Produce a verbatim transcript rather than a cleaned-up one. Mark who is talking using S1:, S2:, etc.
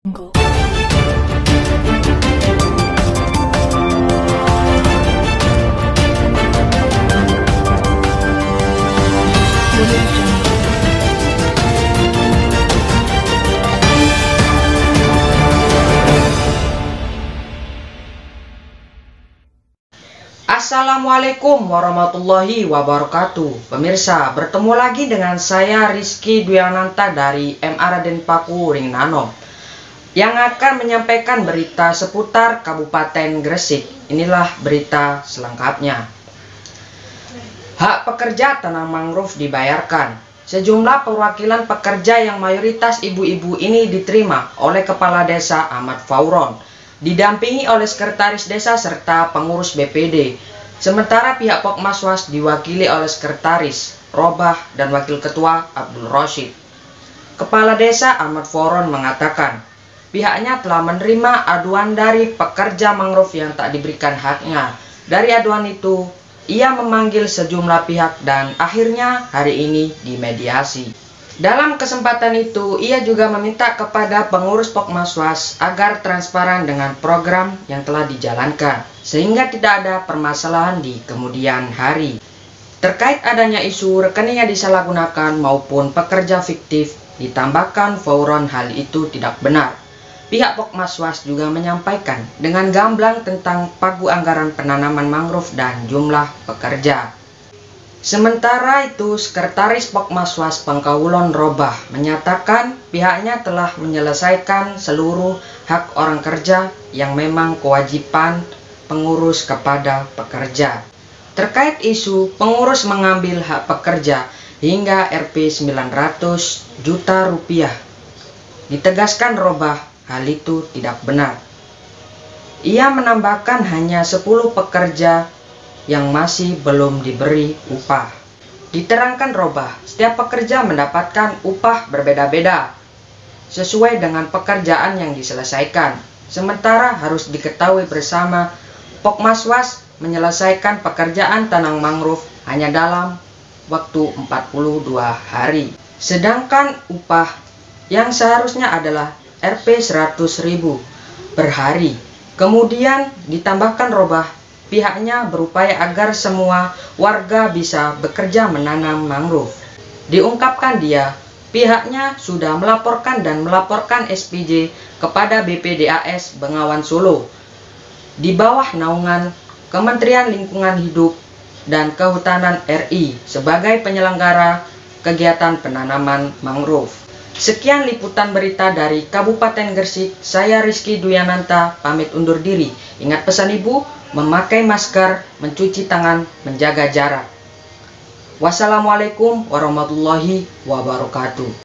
S1: Go.
S2: Assalamualaikum warahmatullahi wabarakatuh. Pemirsa, bertemu lagi dengan saya Rizky Dwiananta dari M A Raden Paku Ringnanom yang akan menyampaikan berita seputar Kabupaten Gresik. Inilah berita selengkapnya. Hak pekerja tanam mangrove dibayarkan. Sejumlah perwakilan pekerja yang mayoritas ibu-ibu ini diterima oleh Kepala Desa Ahmad Fauron, didampingi oleh Sekretaris Desa serta pengurus B P D. Sementara pihak Pokmaswas diwakili oleh Sekretaris, Robah, dan Wakil Ketua Abdul Roshid. Kepala Desa Ahmad Fauron mengatakan, pihaknya telah menerima aduan dari pekerja mangrove yang tak diberikan haknya. Dari aduan itu, ia memanggil sejumlah pihak dan akhirnya hari ini dimediasi. Dalam kesempatan itu, ia juga meminta kepada pengurus Pokmaswas agar transparan dengan program yang telah dijalankan, sehingga tidak ada permasalahan di kemudian hari. Terkait adanya isu rekeningnya disalahgunakan maupun pekerja fiktif, ditambahkan Fauron hal itu tidak benar. Pihak Pokmaswas juga menyampaikan dengan gamblang tentang pagu anggaran penanaman mangrove dan jumlah pekerja. Sementara itu, Sekretaris Pokmaswas Pangkawulon Robah menyatakan pihaknya telah menyelesaikan seluruh hak orang kerja yang memang kewajiban pengurus kepada pekerja. Terkait isu pengurus mengambil hak pekerja hingga R P sembilan ratus juta rupiah, ditegaskan Robah hal itu tidak benar. Ia menambahkan hanya sepuluh pekerja yang masih belum diberi upah. Diterangkan Robah, setiap pekerja mendapatkan upah berbeda-beda sesuai dengan pekerjaan yang diselesaikan. Sementara harus diketahui bersama, Pokmaswas menyelesaikan pekerjaan tanam mangrove hanya dalam waktu empat puluh dua hari. Sedangkan upah yang seharusnya adalah R P seratus ribu per hari. Kemudian ditambahkan Robah, pihaknya berupaya agar semua warga bisa bekerja menanam mangrove. Diungkapkan dia, pihaknya sudah melaporkan dan melaporkan S P J kepada B P D A S Bengawan Solo di bawah naungan Kementerian Lingkungan Hidup dan Kehutanan R I sebagai penyelenggara kegiatan penanaman mangrove. Sekian liputan berita dari Kabupaten Gresik. Saya Rizky Dwiananta pamit undur diri. Ingat pesan ibu, memakai masker, mencuci tangan, menjaga jarak. Wassalamualaikum warahmatullahi wabarakatuh.